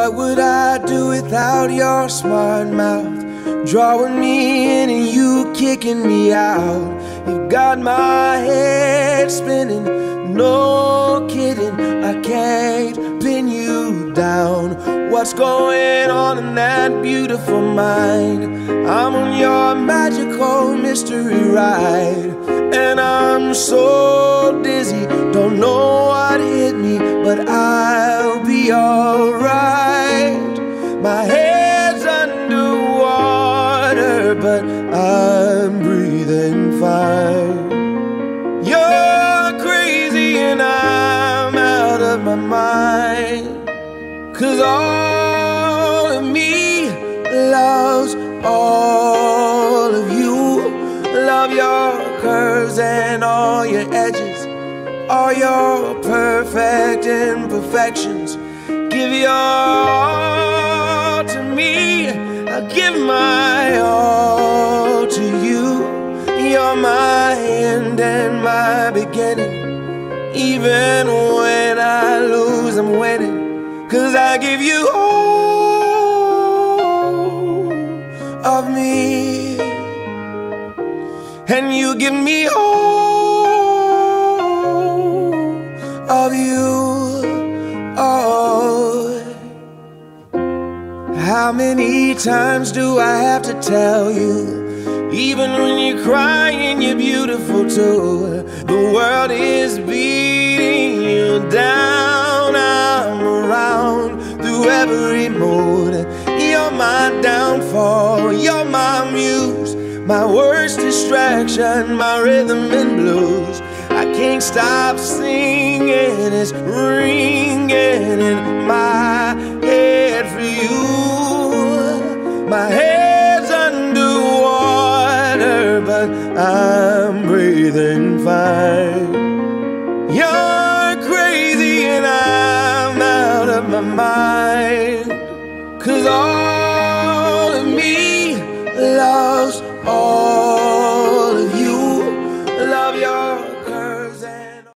What would I do without your smart mouth? Drawing me in and you kicking me out. You've got my head spinning, no kidding, I can't pin you down. What's going on in that beautiful mind? I'm on your magical mystery ride, and I'm so dizzy, don't know what hit me, but I'll be alright. My head's underwater, but I'm breathing fine. You're crazy and I'm out of my mind, 'cause all of me loves all of you. Love your curves and all your edges, all your perfect imperfections. Give your all to me, I'll give my all to you. You're my end and my beginning. Even when I lose, I'm winning, 'cause I give you all of me, and you give me all of you. Oh, how many times do I have to tell you? Even when you're crying, you're beautiful too. The world is beating you down. I'm around through every mood. You're my downfall, you're my muse, my worst distraction, my rhythm and blues. I can't stop singing, it's ringing in my head for you. My head's underwater, but I'm breathing fine. You're crazy and I'm out of my mind, 'cause all